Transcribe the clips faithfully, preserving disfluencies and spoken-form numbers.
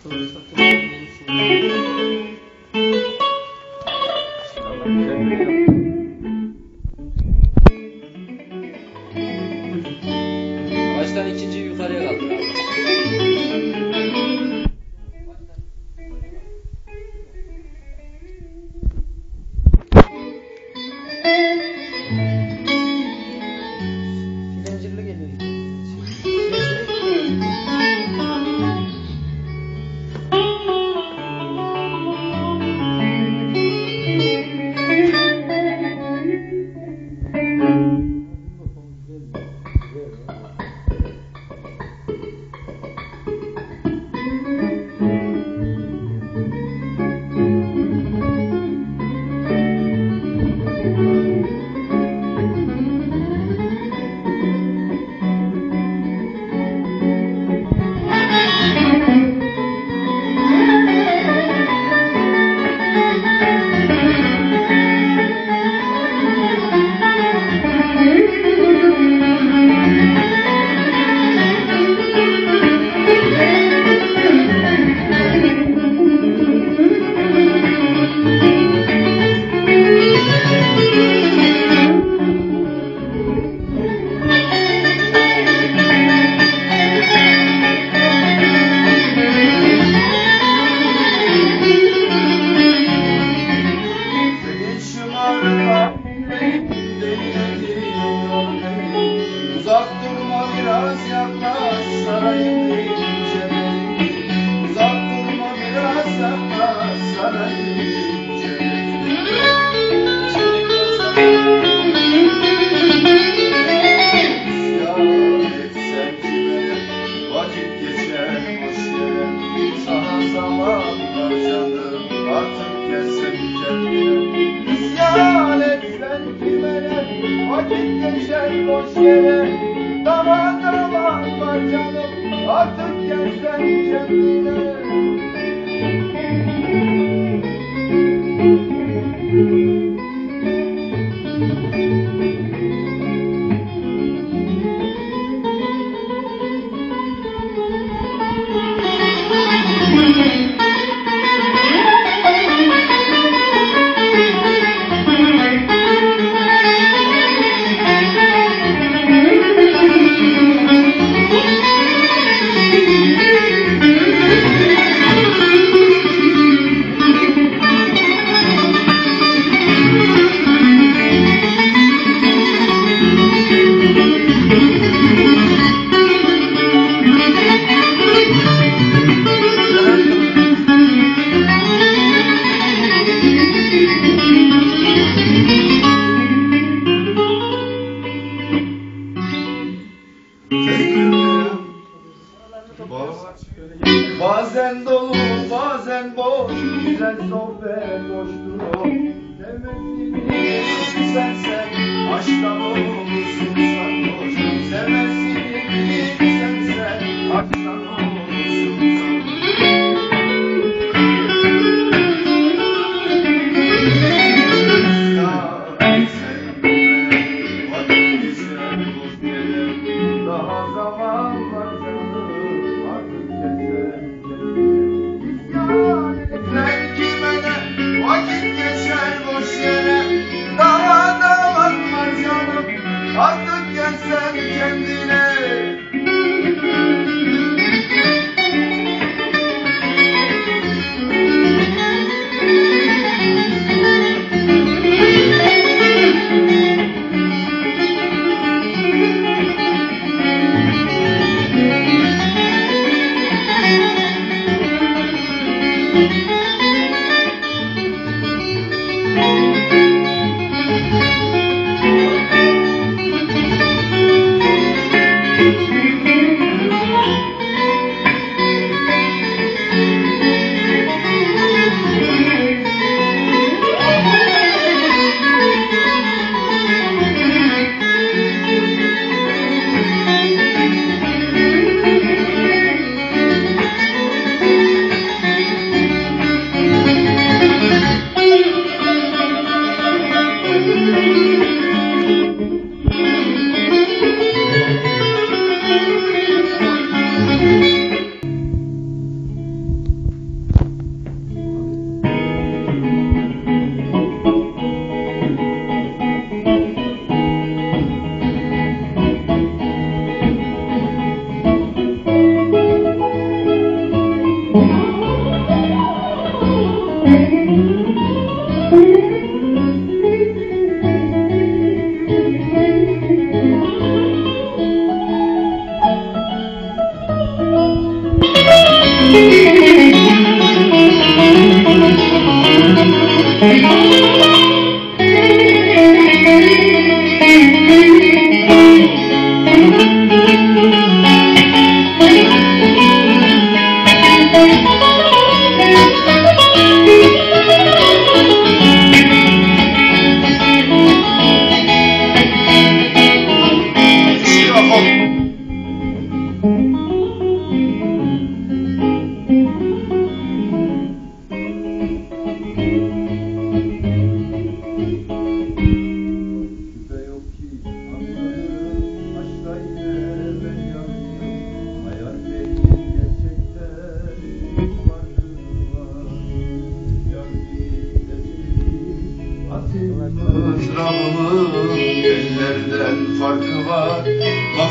soru satın baştan ikinciyi yukarıya kaldır abi. Filencirli geliyor. Uzak durma biraz yaklaş sarayım deyince beni. Uzak durma biraz yaklaş sarayım deyince beni. İsyan etsen kime vakit geçer boş yere. Sana zaman var canım artık gelsen kendine. İsyan etsen kime vakit geçer boş yere. Zaman zaman var canım artık gelsen kendine. Bazen dolu, bazen boş, güzel sohbet hoştur o. Sevmezsin sen sen, aşktan olursun sarhoş. Sevmezsin sen sen, aşktan olursun sarhoş. Vakit geçer boş yere, daha zaman var canım artık geçer. Sen kime ne vakit geçer boş yere. Daha da var canım artık gelsen kendine.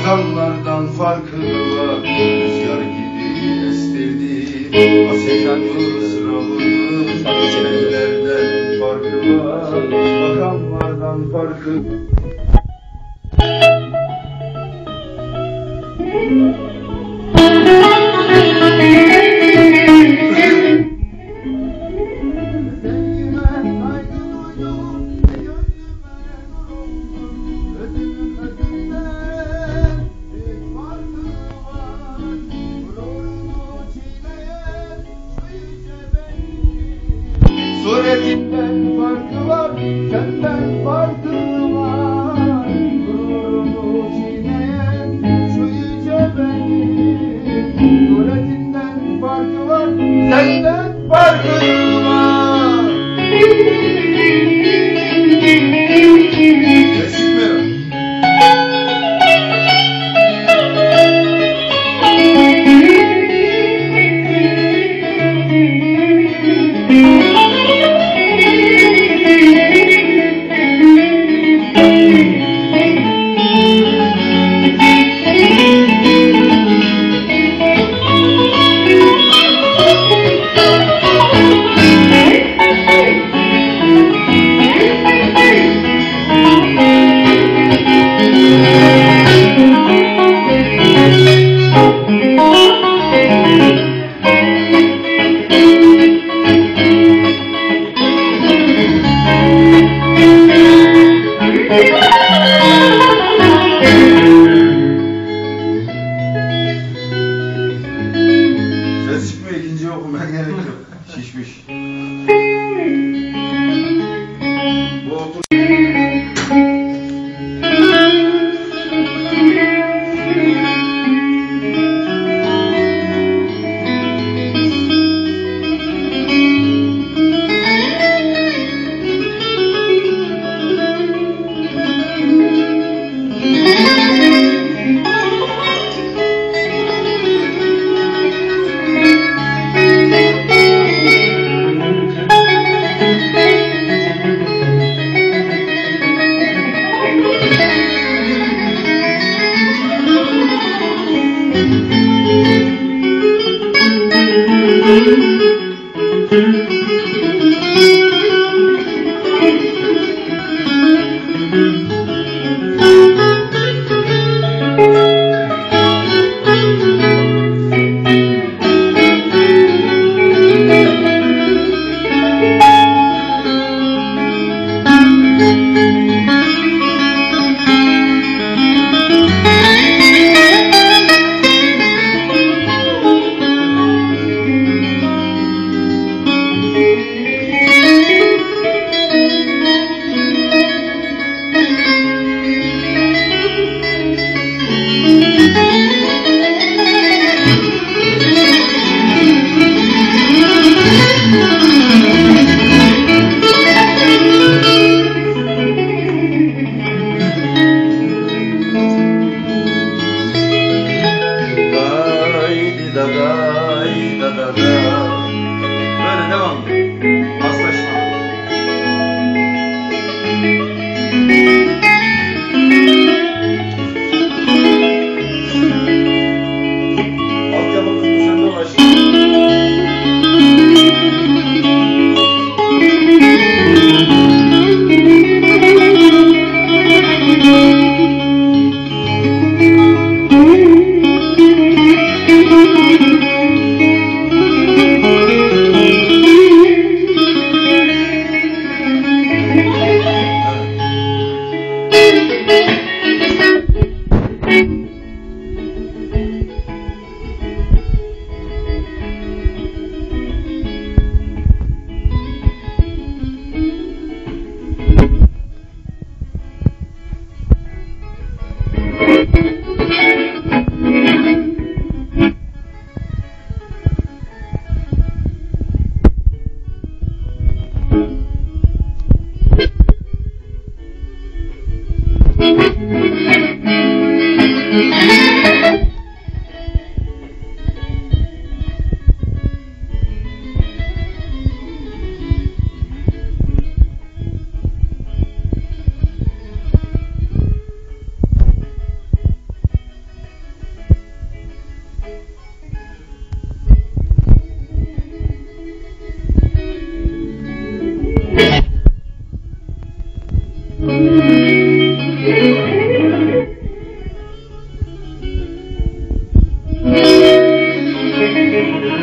Akanlardan farkı var, rüzgar gibi estirdi. Asetan mızrabımız, ellerden farkı var, akanlardan farkı. Suretinden farkı var, senden farkı var. Gururumu çiğneyen şu yüce benim. Suretinden farkı var, senden farkı var. Kesik mi? Ses çıkmıyor, ikinciyi okumaya gerek yok. Şişmiş. Bu otur. Böyle devam. Paslaşma. Altyapımız bu sende başlıyor.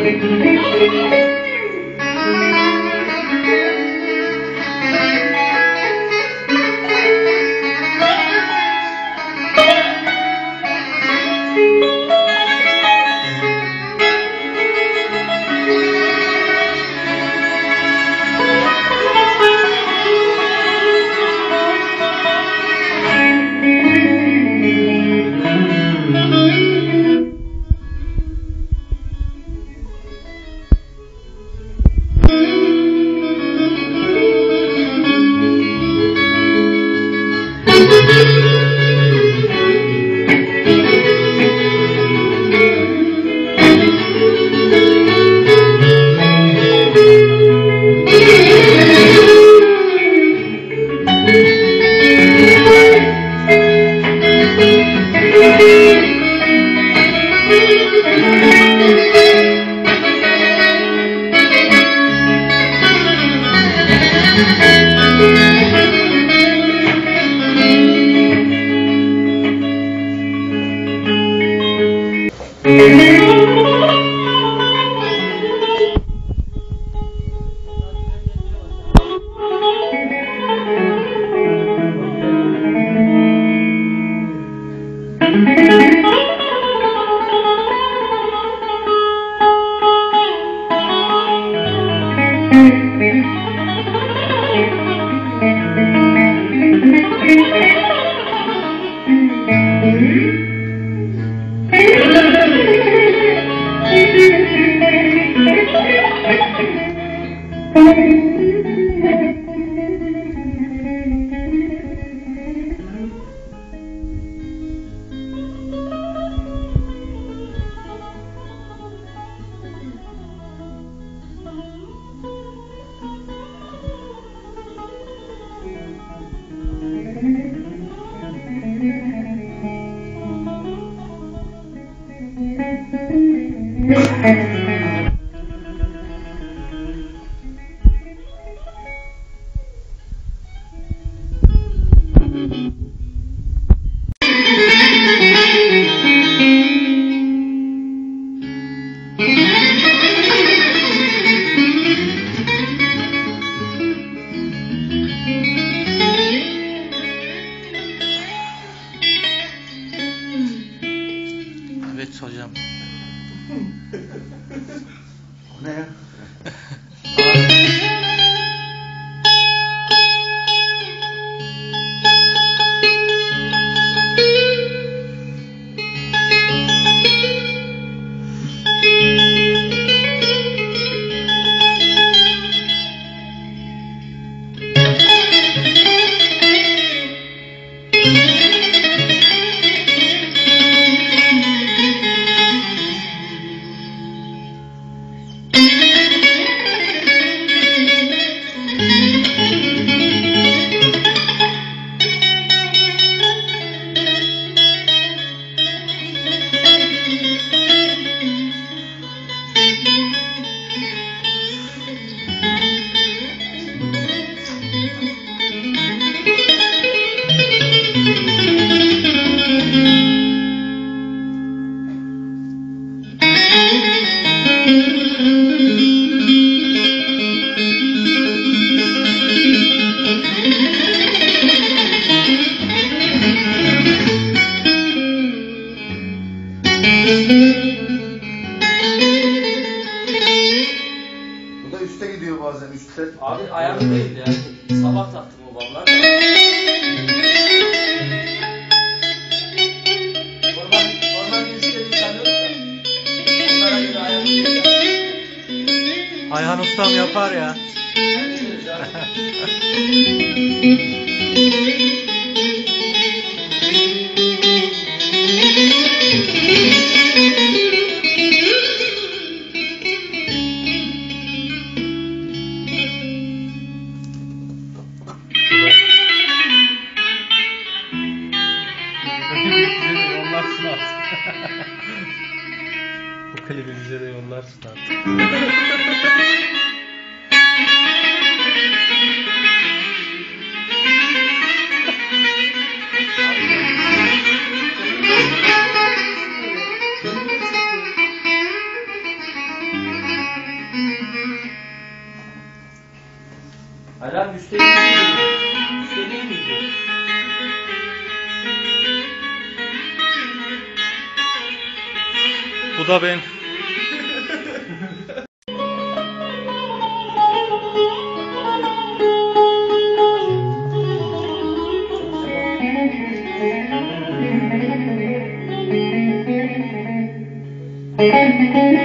Evet hocam. O ne ya? Bu da üste gidiyor bazen üstte. Abi ayarlı değil ya. Sabah taktım o vallahi. Normal, normal bir istediği sanıyorum da. Onlara göre ayarlı değil ya. Ayhan ustam yapar ya. Bu klibi bize de yollarsın artık. Ben müstehim miyim? Müstehim miyim? Bu da ben. Thank you.